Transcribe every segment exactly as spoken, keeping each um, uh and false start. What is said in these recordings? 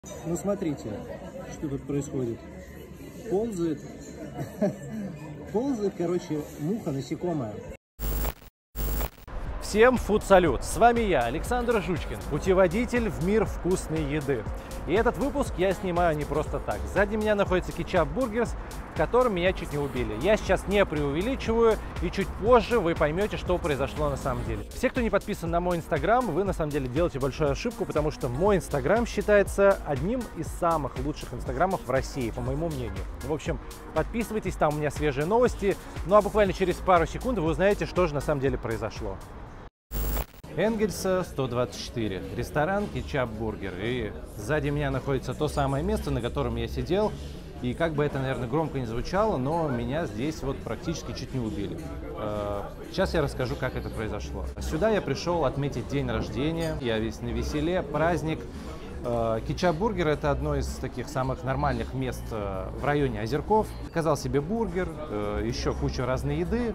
Ну смотрите, что тут происходит. Ползает, ползает, короче, муха насекомая. Всем фуд-салют! С вами я, Александр Жучкин, путеводитель в мир вкусной еды. И этот выпуск я снимаю не просто так. Сзади меня находится Кетчап Бургерс, в котором меня чуть не убили. Я сейчас не преувеличиваю, и чуть позже вы поймете, что произошло на самом деле. Все, кто не подписан на мой инстаграм, вы на самом деле делаете большую ошибку, потому что мой инстаграм считается одним из самых лучших инстаграмов в России, по моему мнению. В общем, подписывайтесь, там у меня свежие новости. Ну а буквально через пару секунд вы узнаете, что же на самом деле произошло. Энгельса сто двадцать четыре, ресторан Кетчап Бургер. И сзади меня находится то самое место, на котором я сидел. И как бы это, наверное, громко не звучало, но меня здесь вот практически чуть не убили. Сейчас я расскажу, как это произошло. Сюда я пришел отметить день рождения. Я весь на веселе, праздник. Кетчап Бургер — это одно из таких самых нормальных мест в районе Озерков. Заказал себе бургер, еще кучу разной еды.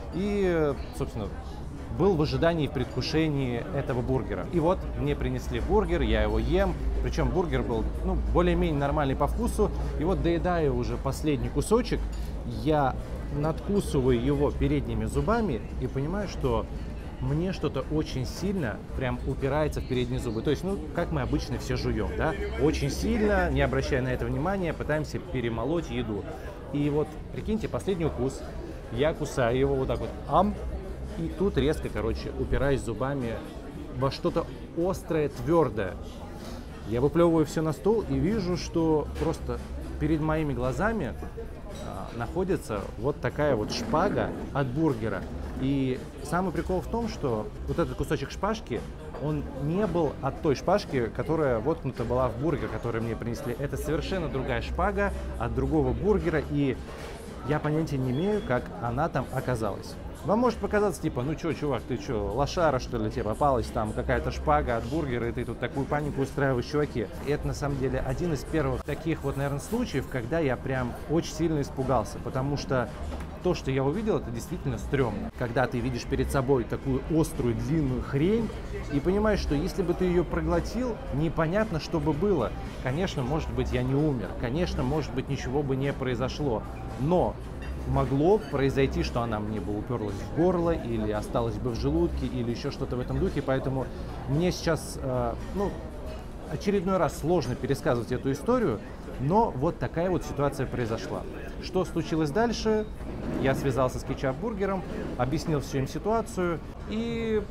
И, собственно, был в ожидании и в предвкушении этого бургера. И вот мне принесли бургер, я его ем. Причем бургер был, ну, более-менее нормальный по вкусу. И вот, доедая уже последний кусочек, я надкусываю его передними зубами и понимаю, что мне что-то очень сильно прям упирается в передние зубы. То есть, ну, как мы обычно все жуем, да? Очень сильно, не обращая на это внимания, пытаемся перемолоть еду. И вот, прикиньте, последний укус. Я кусаю его вот так вот. Ам. И тут резко, короче, упираюсь зубами во что-то острое, твердое. Я выплевываю все на стол и вижу, что просто перед моими глазами а, находится вот такая вот шпага от бургера. И самый прикол в том, что вот этот кусочек шпажки, он не был от той шпажки, которая воткнута была в бургер, который мне принесли. Это совершенно другая шпага от другого бургера, и я понятия не имею, как она там оказалась. Вам может показаться, типа, ну чё, чувак, ты чё, лошара, что ли, тебе попалась там какая-то шпага от бургера, и ты тут такую панику устраиваешь, чуваки. И это, на самом деле, один из первых таких вот, наверное, случаев, когда я прям очень сильно испугался, потому что то, что я увидел, это действительно стрёмно. Когда ты видишь перед собой такую острую, длинную хрень и понимаешь, что если бы ты ее проглотил, непонятно, что бы было. Конечно, может быть, я не умер, конечно, может быть, ничего бы не произошло, но могло произойти, что она мне бы уперлась в горло или осталась бы в желудке или еще что-то в этом духе, поэтому мне сейчас, э, ну, очередной раз сложно пересказывать эту историю, но вот такая вот ситуация произошла. Что случилось дальше? Я связался с Кетчап Бургером, объяснил всю им ситуацию, и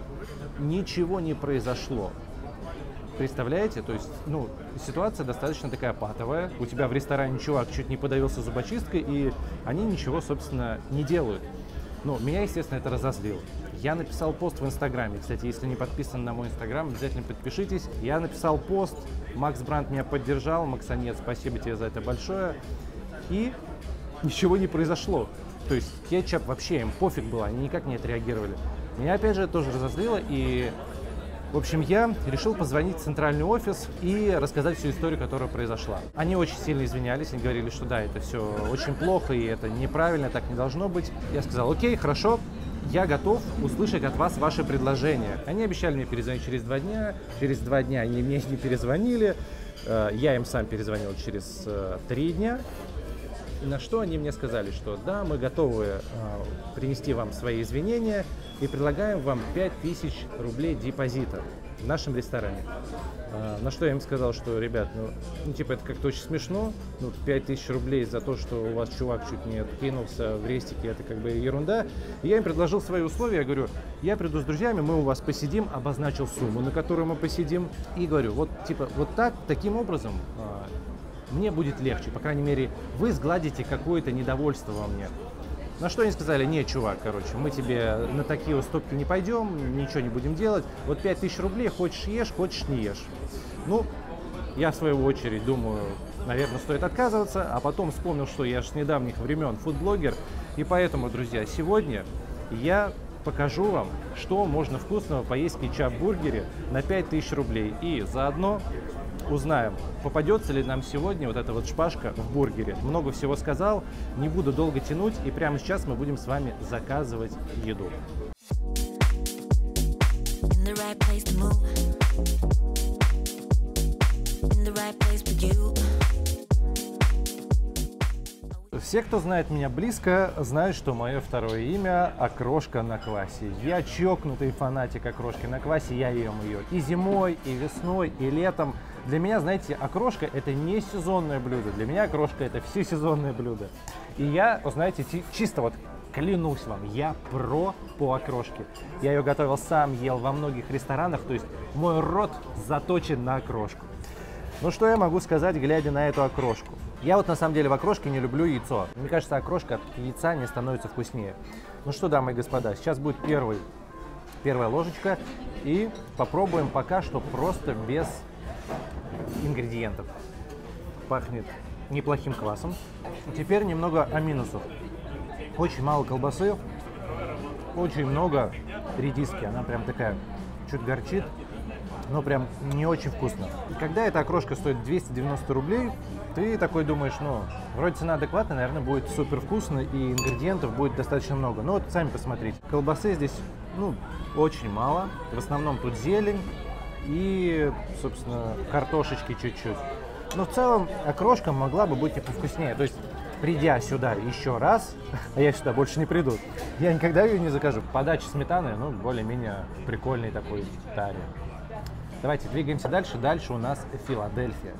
ничего не произошло. Представляете? То есть, ну, ситуация достаточно такая патовая. У тебя в ресторане чувак чуть не подавился зубочисткой, и они ничего, собственно, не делают. Ну, меня, естественно, это разозлило. Я написал пост в Инстаграме. Кстати, если не подписан на мой Инстаграм, обязательно подпишитесь. Я написал пост, Макс Бранд меня поддержал. Максонет, спасибо тебе за это большое. И ничего не произошло. То есть кетчап вообще им пофиг было, они никак не отреагировали. Меня, опять же, это тоже разозлило, и в общем, я решил позвонить в центральный офис и рассказать всю историю, которая произошла. Они очень сильно извинялись, они говорили, что да, это все очень плохо и это неправильно, так не должно быть. Я сказал, окей, хорошо, я готов услышать от вас ваши предложения. Они обещали мне перезвонить через два дня, через два дня они мне не перезвонили, я им сам перезвонил через три дня. На что они мне сказали, что да, мы готовы э, принести вам свои извинения и предлагаем вам пять тысяч рублей депозита в нашем ресторане. Э, на что я им сказал, что, ребят, ну, ну типа это как-то очень смешно, ну, пять тысяч рублей за то, что у вас чувак чуть не кинулся в рестике, это как бы ерунда. И я им предложил свои условия, я говорю, я приду с друзьями, мы у вас посидим, обозначил сумму, на которую мы посидим, и говорю, вот типа вот так, таким образом, э, мне будет легче, по крайней мере, вы сгладите какое-то недовольство во мне. На что они сказали, не, чувак, короче, мы тебе на такие уступки не пойдем, ничего не будем делать. Вот пять тысяч рублей, хочешь ешь, хочешь не ешь. Ну, я в свою очередь думаю, наверное, стоит отказываться, а потом вспомнил, что я же с недавних времен фудблогер, и поэтому, друзья, сегодня я покажу вам, что можно вкусного поесть в кетчап-бургере на пять тысяч рублей. И заодно узнаем, попадется ли нам сегодня вот эта вот шпажка в бургере. Много всего сказал, не буду долго тянуть, и прямо сейчас мы будем с вами заказывать еду. Все, кто знает меня близко, знают, что мое второе имя – окрошка на квасе. Я чокнутый фанатик окрошки на квасе, я ем ее и зимой, и весной, и летом. Для меня, знаете, окрошка – это не сезонное блюдо, для меня окрошка – это всесезонное блюдо. И я, знаете, чисто вот клянусь вам, я про по окрошке. Я ее готовил сам, ел во многих ресторанах, то есть мой рот заточен на окрошку. Ну что я могу сказать, глядя на эту окрошку? Я вот на самом деле в окрошке не люблю яйцо. Мне кажется, окрошка от яйца не становится вкуснее. Ну что, дамы и господа, сейчас будет первый, первая ложечка. И попробуем пока что просто без ингредиентов. Пахнет неплохим квасом. Теперь немного о минусах. Очень мало колбасы, очень много редиски. Она прям такая, чуть горчит, но прям не очень вкусно. И когда эта окрошка стоит двести девяносто рублей, ты такой думаешь, ну, вроде цена адекватная, наверное, будет супер вкусно и ингредиентов будет достаточно много. Но вот сами посмотрите, колбасы здесь, ну, очень мало. В основном тут зелень и, собственно, картошечки чуть-чуть. Но в целом окрошка могла бы быть и повкуснее. То есть, придя сюда еще раз, а я сюда больше не приду, я никогда ее не закажу. Подача сметаны, ну, более-менее прикольный такой таре. Давайте двигаемся дальше. Дальше у нас Филадельфия.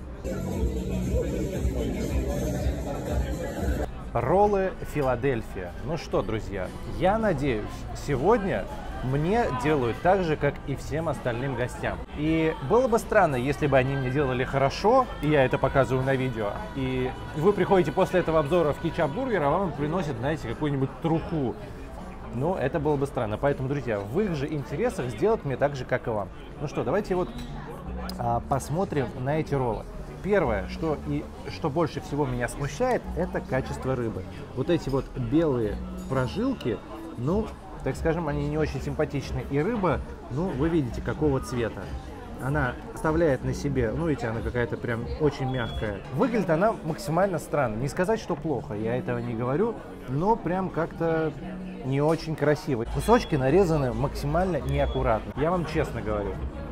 Роллы Филадельфия. Ну что, друзья, я надеюсь, сегодня мне делают так же, как и всем остальным гостям. И было бы странно, если бы они мне делали хорошо, и я это показываю на видео, и вы приходите после этого обзора в кетчап-бургер, а вам приносят, знаете, какую-нибудь труху. Ну, это было бы странно. Поэтому, друзья, в их же интересах сделать мне так же, как и вам. Ну что, давайте вот а, посмотрим на эти роллы. Первое, что, и, что больше всего меня смущает, это качество рыбы. Вот эти вот белые прожилки, ну, так скажем, они не очень симпатичны. И рыба, ну, вы видите, какого цвета. Она оставляет на себе, ну, видите, она какая-то прям очень мягкая. Выглядит она максимально странно. Не сказать, что плохо, я этого не говорю, но прям как-то не очень красиво. Кусочки нарезаны максимально неаккуратно. Я вам честно говорю.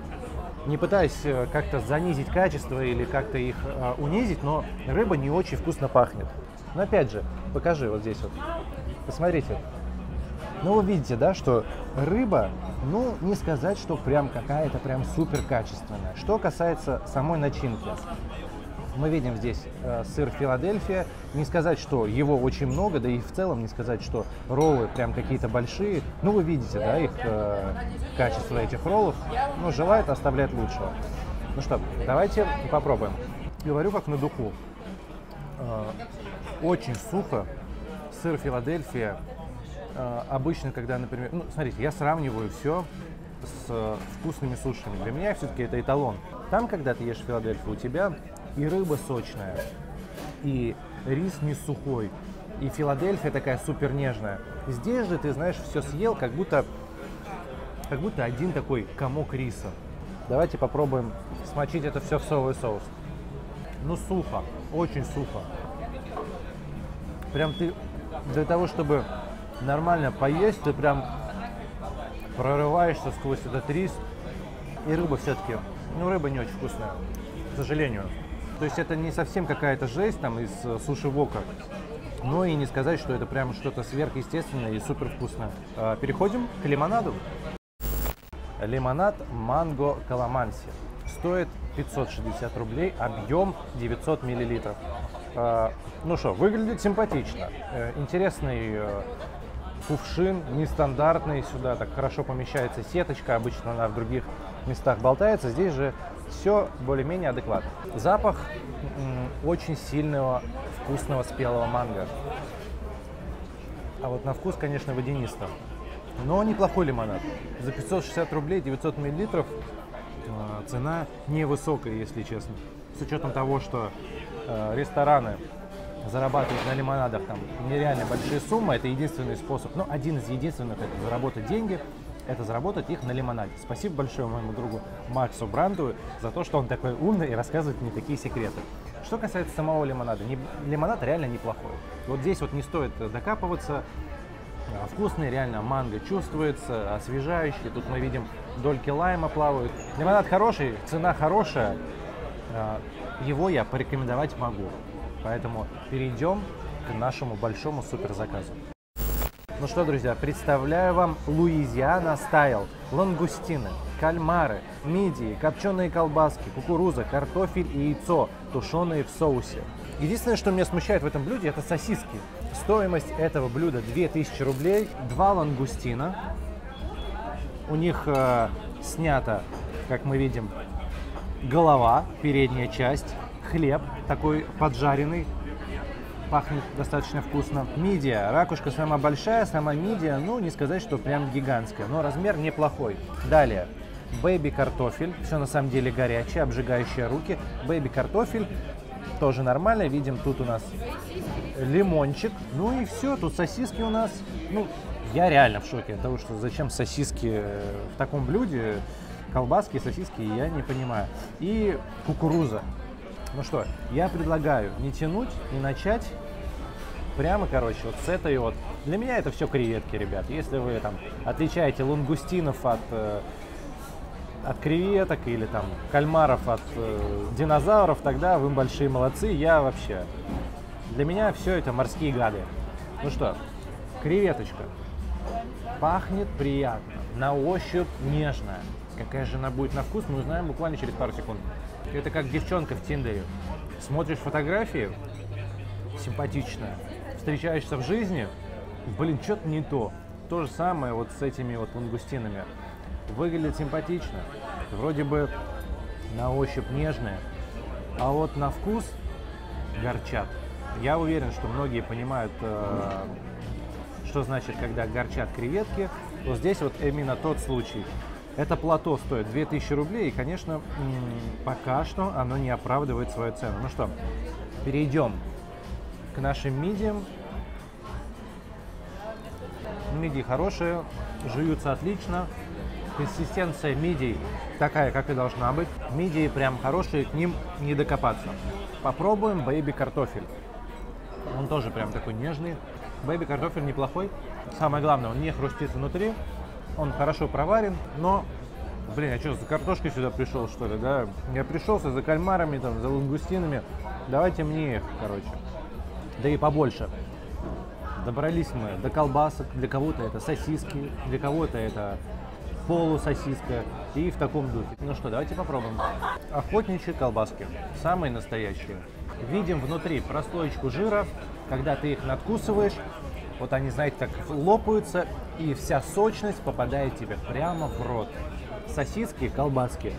Не пытаюсь как-то занизить качество или как-то их а, унизить, но рыба не очень вкусно пахнет. Но опять же, покажи вот здесь вот. Посмотрите. Ну, вы видите, да, что рыба, ну, не сказать, что прям какая-то прям супер качественная. Что касается самой начинки. Мы видим здесь э, сыр Филадельфия. Не сказать, что его очень много, да и в целом не сказать, что роллы прям какие-то большие. Ну, вы видите, да, их э, качество этих роллов. Ну, желает оставлять лучшего. Ну что, давайте попробуем. Говорю как на духу. Э, очень сухо. Сыр Филадельфия. Э, обычно, когда, например... Ну, смотрите, я сравниваю все с э, вкусными сушами. Для меня все-таки это эталон. Там, когда ты ешь Филадельфию, у тебя и рыба сочная, и рис не сухой, и Филадельфия такая супер нежная. Здесь же ты, знаешь, все съел, как будто, как будто один такой комок риса. Давайте попробуем смочить это все в соевый соус. Ну, сухо, очень сухо. Прям ты для того, чтобы нормально поесть, ты прям прорываешься сквозь этот рис. И рыба все-таки, ну, рыба не очень вкусная, к сожалению. То есть это не совсем какая-то жесть там из суши-вока, но и не сказать, что это прям что-то сверхъестественное и супер вкусное. Переходим к лимонаду. Лимонад манго каламанси. Стоит пятьсот шестьдесят рублей, объем девятьсот миллилитров. Ну что, выглядит симпатично. Интересный кувшин, нестандартный, сюда так хорошо помещается сеточка, обычно она в других местах болтается, здесь же все более-менее адекватно. Запах очень сильного вкусного спелого манго. А вот на вкус, конечно, водянисто. Но неплохой лимонад. За пятьсот шестьдесят рублей девятьсот миллилитров цена невысокая, если честно. С учетом того, что э, рестораны зарабатывают на лимонадах там нереально большие суммы, это единственный способ, ну, один из единственных, это заработать деньги, это заработать их на лимонаде. Спасибо большое моему другу Максу Бранду за то, что он такой умный и рассказывает мне такие секреты. Что касается самого лимонада, не, лимонад реально неплохой. Вот здесь вот не стоит докапываться. Вкусный, реально манго чувствуется, освежающий. Тут мы видим дольки лайма плавают. Лимонад хороший, цена хорошая. его я порекомендовать могу. Поэтому перейдем к нашему большому суперзаказу. Ну что, друзья, представляю вам Луизиана Стайл. Лангустины, кальмары, мидии, копченые колбаски, кукуруза, картофель и яйцо, тушеные в соусе. Единственное, что меня смущает в этом блюде, это сосиски. Стоимость этого блюда две тысячи рублей. Два лангустина. У них э, снята, как мы видим, голова, передняя часть, хлеб такой поджаренный. Пахнет достаточно вкусно. Мидия. Ракушка сама большая, сама мидия, ну, не сказать, что прям гигантская, но размер неплохой. Далее. Бэйби-картофель. Все на самом деле горячее, обжигающее руки. Бэйби-картофель. Тоже нормально. Видим, тут у нас лимончик. Ну и все. Тут сосиски у нас. Ну, я реально в шоке от того, что зачем сосиски в таком блюде. Колбаски, сосиски, я не понимаю. И кукуруза. Ну что, я предлагаю не тянуть и начать прямо, короче, вот с этой вот. Для меня это все креветки, ребят. Если вы там отличаете лангустинов от, э, от креветок или там кальмаров от э, динозавров, тогда вы большие молодцы. Я вообще... Для меня все это морские гады. Ну что, креветочка. Пахнет приятно, на ощупь нежная. Какая же она будет на вкус, мы узнаем буквально через пару секунд. Это как девчонка в Тиндере. Смотришь фотографии, симпатичная, встречаешься в жизни, блин, что-то не то. То же самое вот с этими вот лангустинами. Выглядит симпатично, вроде бы на ощупь нежная, а вот на вкус горчат. Я уверен, что многие понимают, э, что значит, когда горчат креветки. Вот здесь вот именно тот случай. Это плато стоит две тысячи рублей, и, конечно, пока что оно не оправдывает свою цену. Ну что, перейдем к нашим мидиям. Мидии хорошие, жуются отлично. Консистенция мидий такая, как и должна быть. Мидии прям хорошие, к ним не докопаться. Попробуем бэйби-картофель. Он тоже прям такой нежный. Бэйби-картофель неплохой. Самое главное, он не хрустит внутри. Он хорошо проварен, но, блин, я что, за картошкой сюда пришел, что ли, да? Я пришелся за кальмарами, там, за лангустинами. Давайте мне их, короче. Да и побольше. Добрались мы до колбасок. Для кого-то это сосиски, для кого-то это полусосиска. И в таком духе. Ну что, давайте попробуем. Охотничьи колбаски. Самые настоящие. Видим внутри прослоечку жира. Когда ты их надкусываешь, вот они, знаете, так лопаются, и вся сочность попадает тебе прямо в рот. Сосиски, колбаски.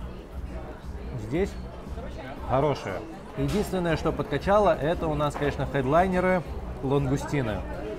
Здесь хорошие. Единственное, что подкачало, это у нас, конечно, хедлайнеры, лангустины.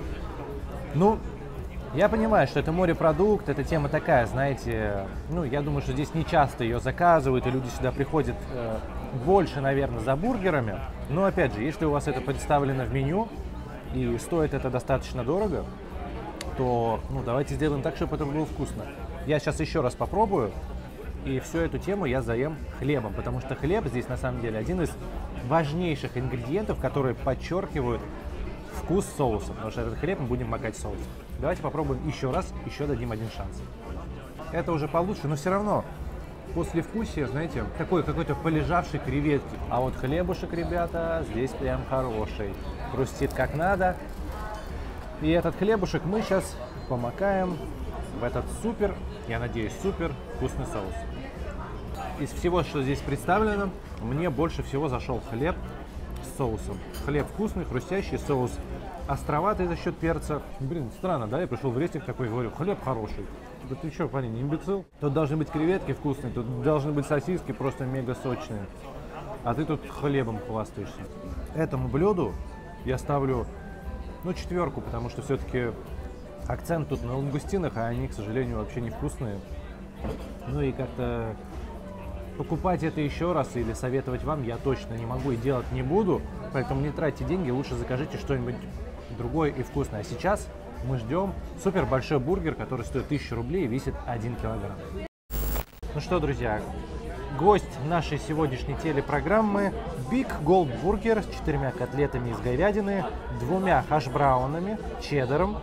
Ну, я понимаю, что это морепродукт, эта тема такая, знаете, ну, я думаю, что здесь не часто ее заказывают, и люди сюда приходят э, больше, наверное, за бургерами. Но, опять же, если у вас это представлено в меню, и стоит это достаточно дорого, то ну, давайте сделаем так, чтобы это было вкусно. Я сейчас еще раз попробую, и всю эту тему я заем хлебом, потому что хлеб здесь на самом деле один из важнейших ингредиентов, которые подчеркивают вкус соуса, потому что этот хлеб мы будем макать соусом. Давайте попробуем еще раз, еще дадим один шанс. Это уже получше, но все равно послевкусие, знаете, такой какой-то полежавшей креветки. А вот хлебушек, ребята, здесь прям хороший. Хрустит как надо. И этот хлебушек мы сейчас помакаем в этот супер, я надеюсь, супер вкусный соус. Из всего, что здесь представлено, мне больше всего зашел хлеб с соусом. Хлеб вкусный, хрустящий, соус островатый за счет перца. Блин, странно, да? Я пришел в рестик такой, говорю, хлеб хороший. Да ты что, парень, не имбецил? Тут должны быть креветки вкусные, тут должны быть сосиски просто мега сочные. А ты тут хлебом хвастаешься. Этому блюду я ставлю, ну, четверку, потому что все-таки акцент тут на лангустинах, а они, к сожалению, вообще не вкусные. Ну и как-то покупать это еще раз или советовать вам я точно не могу и делать не буду. Поэтому не тратьте деньги, лучше закажите что-нибудь другое и вкусное. А сейчас мы ждем супер большой бургер, который стоит тысячу рублей и весит один килограмм. Ну что, друзья, гость нашей сегодняшней телепрограммы Big Gold Burger с четырьмя котлетами из говядины, двумя хашбраунами, чеддером,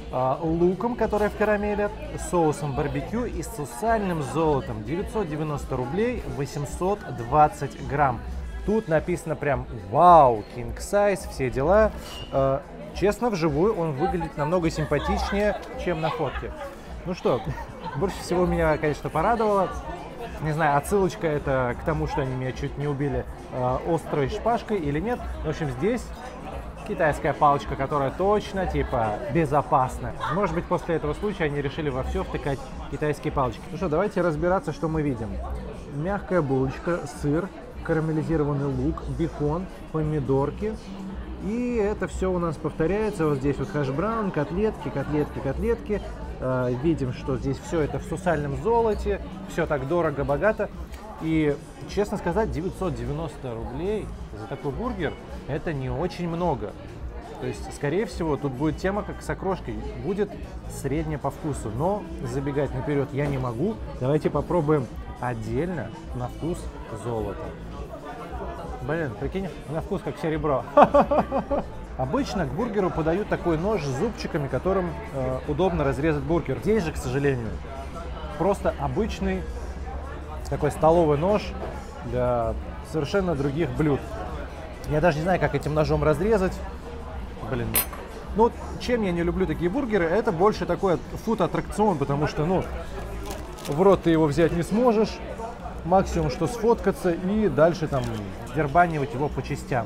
э, луком, который в карамели, соусом барбекю и с сусальным золотом. девятьсот девяносто рублей, восемьсот двадцать грамм. Тут написано прям вау, king size, все дела. Э, честно, вживую он выглядит намного симпатичнее, чем на фотке. Ну что, больше всего меня, конечно, порадовало. Не знаю, отсылочка это к тому, что они меня чуть не убили э, острой шпажкой или нет. В общем, здесь китайская палочка, которая точно, типа, безопасна. Может быть, после этого случая они решили во все втыкать китайские палочки. Ну что, давайте разбираться, что мы видим. Мягкая булочка, сыр, карамелизированный лук, бекон, помидорки. И это все у нас повторяется. Вот здесь вот хэш-браун, котлетки, котлетки, котлетки. Э, видим, что здесь все это в сусальном золоте. Все так дорого, богато. И, честно сказать, девятьсот девяносто рублей за такой бургер – это не очень много. То есть, скорее всего, тут будет тема, как с окрошкой. Будет среднее по вкусу. Но забегать наперед я не могу. Давайте попробуем отдельно на вкус золота. Блин, прикинь, на вкус как серебро. Обычно к бургеру подают такой нож с зубчиками, которым э, удобно разрезать бургер. Здесь же, к сожалению, просто обычный такой столовый нож для совершенно других блюд. Я даже не знаю, как этим ножом разрезать. Блин. Ну, чем я не люблю такие бургеры, это больше такой фуд-аттракцион, потому что, ну, в рот ты его взять не сможешь. Максимум, что сфоткаться и дальше там дербанивать его по частям.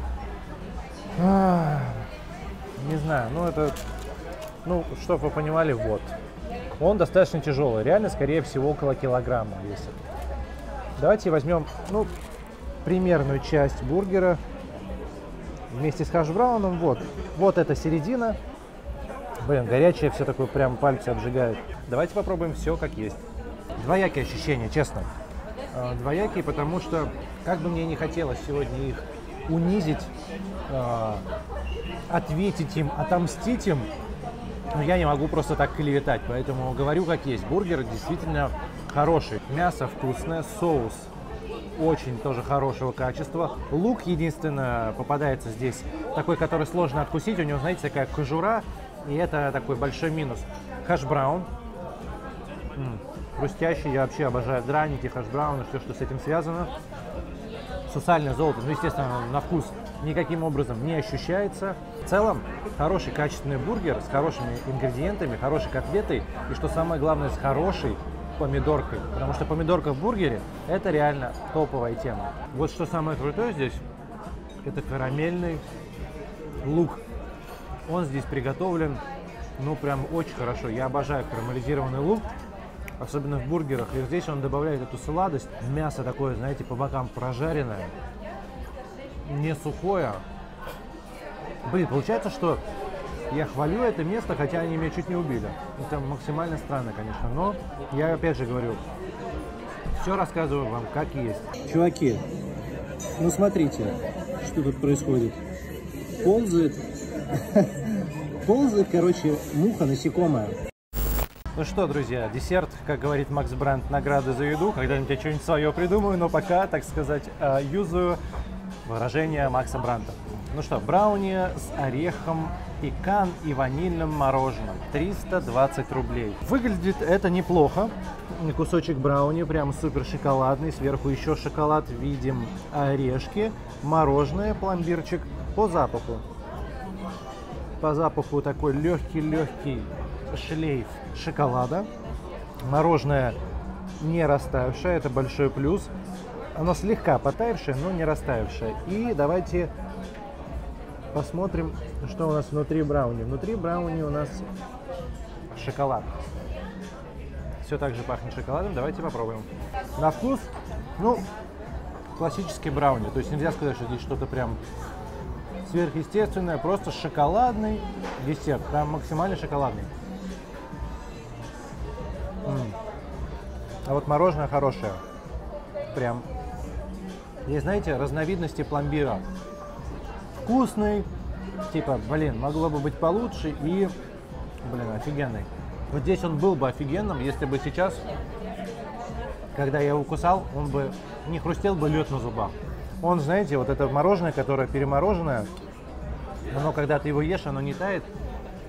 А, не знаю, ну это, ну, чтобы вы понимали, вот. Он достаточно тяжелый, реально, скорее всего, около килограмма весит. Давайте возьмем, ну, примерную часть бургера вместе с хэш-брауном. Вот, вот эта середина. Блин, горячее, все такое, прям пальцы обжигает. Давайте попробуем все как есть. Двоякие ощущения, честно. Двоякие, потому что, как бы мне не хотелось сегодня их унизить, э, ответить им, отомстить им, но я не могу просто так клеветать, поэтому говорю как есть. Бургер действительно хороший, мясо вкусное, соус очень тоже хорошего качества. Лук, единственное, попадается здесь такой, который сложно откусить, у него, знаете, такая кожура, и это такой большой минус. Хэш-браун. Хрустящий, я вообще обожаю драники, хэш-брауны, все, что с этим связано. Сусальное золото, ну, естественно, на вкус никаким образом не ощущается. В целом, хороший качественный бургер с хорошими ингредиентами, хорошей котлетой и, что самое главное, с хорошей помидоркой. Потому что помидорка в бургере – это реально топовая тема. Вот что самое крутое здесь – это карамельный лук. Он здесь приготовлен, ну, прям очень хорошо. Я обожаю карамелизированный лук. Особенно в бургерах. И здесь он добавляет эту сладость. Мясо такое, знаете, по бокам прожаренное. Не сухое. Блин, получается, что я хвалю это место, хотя они меня чуть не убили. Это максимально странно, конечно. Но я опять же говорю, все рассказываю вам как есть. Чуваки, ну смотрите, что тут происходит. Ползает, ползает, короче, муха насекомая. Ну что, друзья, десерт, как говорит Макс Брандт, награды за еду. Когда-нибудь я что-нибудь свое придумаю, но пока, так сказать, юзаю выражение Макса Брандта. Ну что, брауни с орехом, пекан и ванильным мороженым. триста двадцать рублей. Выглядит это неплохо. Кусочек брауни, прям супер шоколадный. Сверху еще шоколад. Видим орешки, мороженое, пломбирчик. По запаху. По запаху такой легкий-легкий шлейф шоколада. Мороженое не растаявшее, это большой плюс. Оно слегка потаявшее, но не растаявшее. И давайте посмотрим, что у нас внутри брауни. Внутри брауни у нас шоколад. Все так же пахнет шоколадом. Давайте попробуем. На вкус, ну, классический брауни. То есть нельзя сказать, что здесь что-то прям сверхъестественное. Просто шоколадный десерт. Прям максимально шоколадный. М-м. А вот мороженое хорошее. Прям. Есть, знаете, разновидности пломбира. Вкусный. Типа, блин, могло бы быть получше. И, блин, офигенный. Вот здесь он был бы офигенным, если бы сейчас, когда я его кусал, он бы не хрустел бы лед на зубах. Он, знаете, вот это мороженое, которое перемороженное, оно, когда ты его ешь, оно не тает.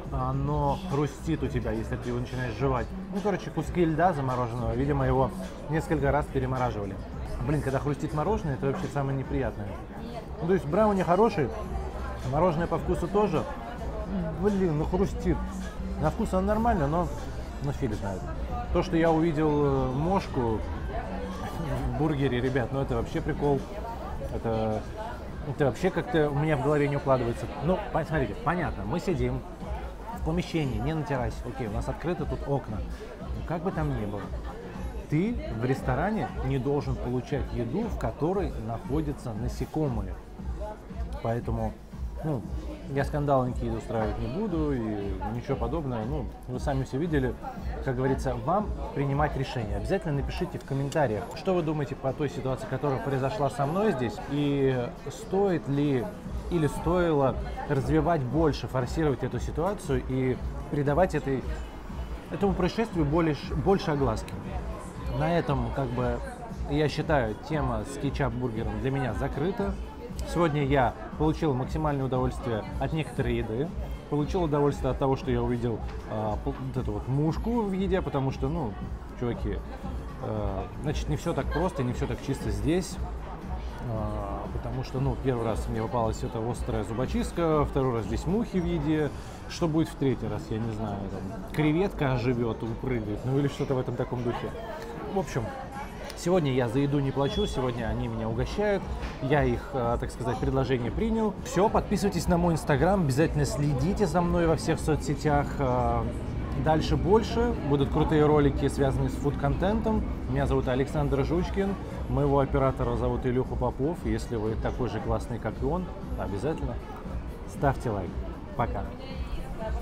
оно хрустит у тебя, если ты его начинаешь жевать. Ну, короче, куски льда замороженного, видимо, его несколько раз перемораживали. Блин, когда хрустит мороженое, это вообще самое неприятное. Ну, то есть брауни хороший, мороженое по вкусу тоже. Блин, ну хрустит. На вкус оно нормально, но, но фиг знает. То, что я увидел мошку в бургере, ребят, ну это вообще прикол. Это, это вообще как-то у меня в голове не укладывается. Ну, смотрите, понятно, мы сидим в помещении, не на террасе. Окей, у нас открыты тут окна. Но как бы там ни было, ты в ресторане не должен получать еду, в которой находятся насекомые. Поэтому, ну, я скандалы никакие устраивать не буду и ничего подобного. Ну, вы сами все видели. Как говорится, вам принимать решение. Обязательно напишите в комментариях, что вы думаете по той ситуации, которая произошла со мной здесь. И стоит ли или стоило развивать больше, форсировать эту ситуацию и придавать этой, этому происшествию больше, больше огласки. На этом, как бы, я считаю, тема с кетчап-бургером для меня закрыта. Сегодня я получил максимальное удовольствие от некоторой еды, получил удовольствие от того, что я увидел э, вот эту вот мушку в еде, потому что, ну, чуваки, э, значит, не все так просто, не все так чисто здесь, э, потому что, ну, первый раз мне попалась эта острая зубочистка, второй раз здесь мухи в еде, что будет в третий раз, я не знаю, там, креветка живет, упрыгает, ну или что-то в этом таком духе. В общем, сегодня я за еду не плачу, сегодня они меня угощают, я их, так сказать, предложение принял. Все, подписывайтесь на мой инстаграм, обязательно следите за мной во всех соцсетях. Дальше больше, будут крутые ролики, связанные с фуд-контентом. Меня зовут Александр Жучкин, моего оператора зовут Илюха Попов. Если вы такой же классный, как и он, обязательно ставьте лайк. Пока.